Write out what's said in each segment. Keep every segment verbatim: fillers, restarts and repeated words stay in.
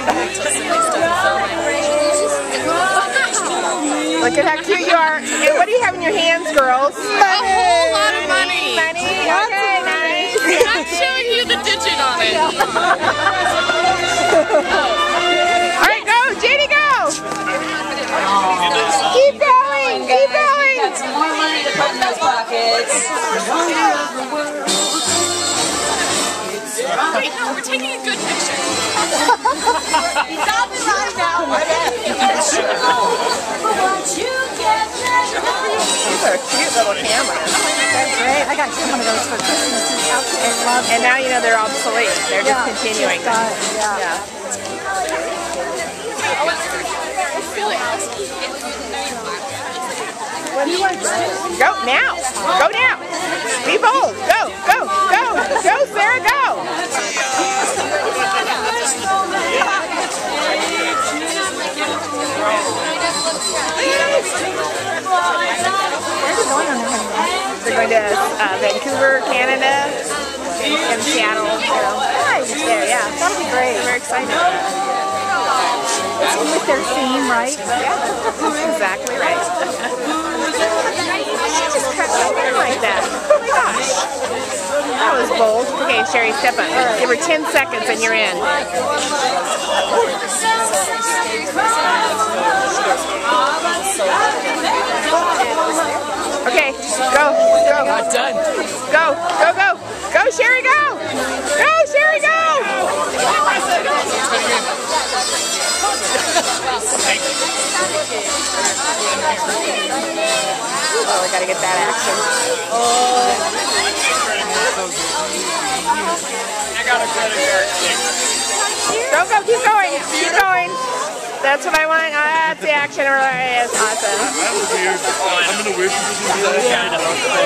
Look at how cute you are. And what do you have in your hands, girls? A whole lot of money. Money? Okay, nice. I'm not showing you the digit on it. Alright, go! J D, go! Keep going! Keep going! Got some more money to put in those pockets. Wait, no, we're taking a good picture. He's on me right now. These are cute little cameras. They're great. I got one of those for Christmas. And, love and now you know they're obsolete. They're just yeah, continuing. Just got, yeah. yeah. What do you want to do? Go now. Go now. Be bold. Go. Go. Go. Go, Sarah. Go. They're going to uh, Vancouver, Canada, and Seattle. Nice. There, yeah. That'll be great. We're excited. With their theme, right? Yeah, that's exactly right. She just cut open like that. Oh my gosh. That was bold. Okay, Sherry, step up. Give her ten seconds and you're in. Okay, go, go. Not done. Go, go, go. Go, Sherry, go. Go, Sherry, go. Oh, we gotta get that action. Oh. I got a credit card. Go, go, keep going. Keep going. That's what I want. Oh, that's the action. It's awesome. That was weird. I'm in a weird position to be like,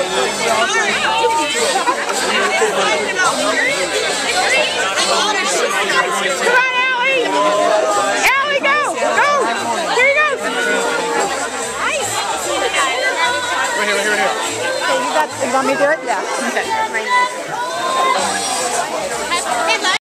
Come on, Allie. Allie, go. Go. Here you go. Nice. right here, right here, right here. Okay, you got, you want me to do it? Yeah. Okay.